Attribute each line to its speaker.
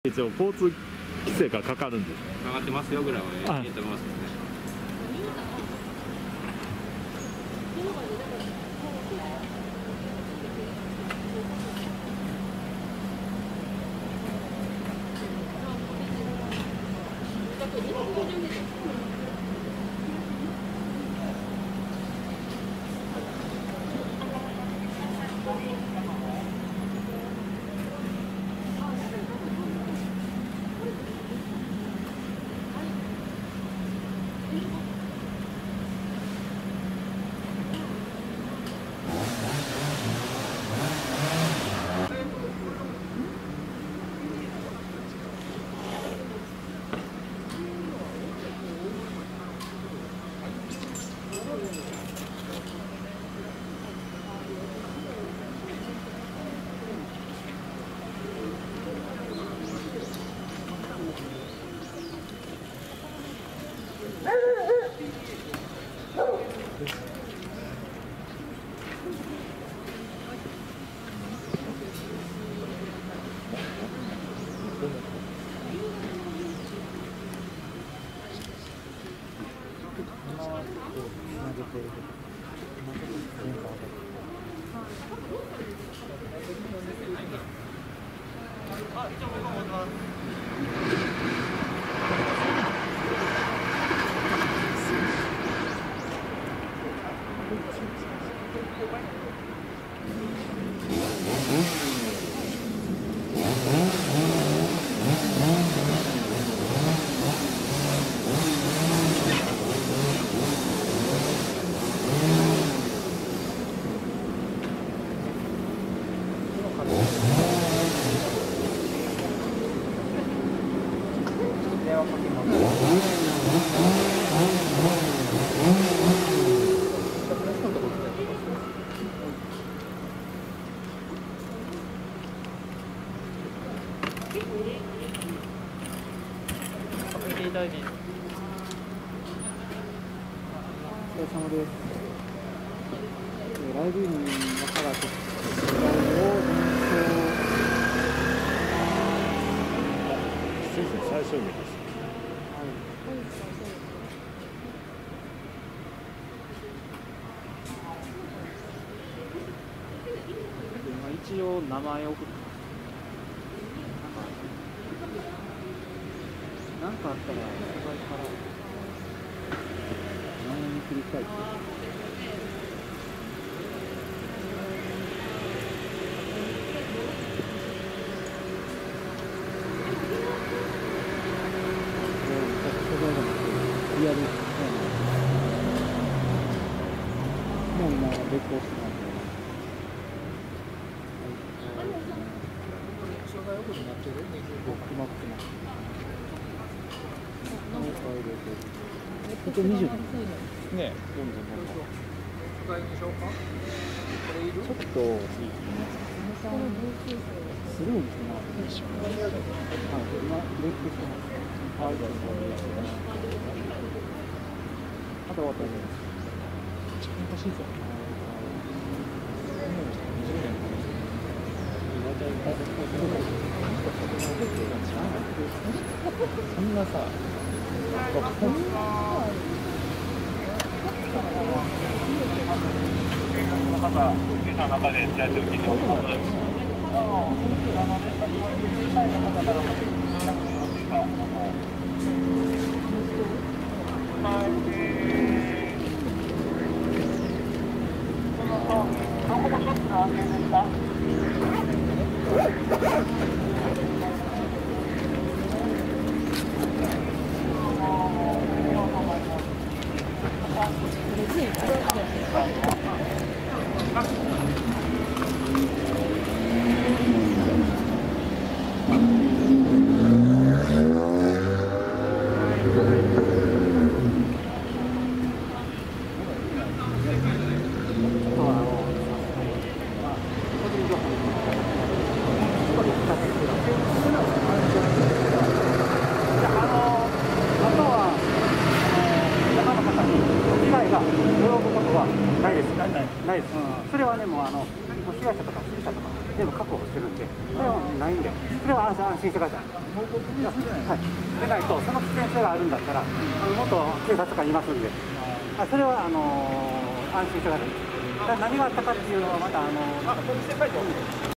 Speaker 1: 一応交通規制がかかるんです。
Speaker 2: 上がってますよぐらいは言えてますよね。
Speaker 3: ライブインのからちょっと
Speaker 1: 最初にです。
Speaker 3: 一応名前送ってなんかあったら世界から何に切り替えてリアルもう今別行してますここ20年ね、どんどんちょっとスルーですね。今ブレイクしてます。あと終わったんです。一番欲しいぞ。そんなさ。中で大丈夫ですないです。それはね、もう被害者とか被疑者とか全部確保してるんで、それはないんで、それは安心してください。 でないと、その危険性があるんだったら、元警察官いますんで、それは安心してください。何があったかっていうのはまた